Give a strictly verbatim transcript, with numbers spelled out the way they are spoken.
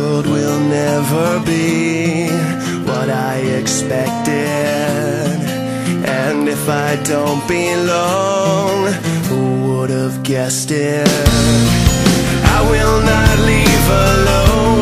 world will never be what I expected, and if I don't belong, who would have guessed it? I will not leave alone.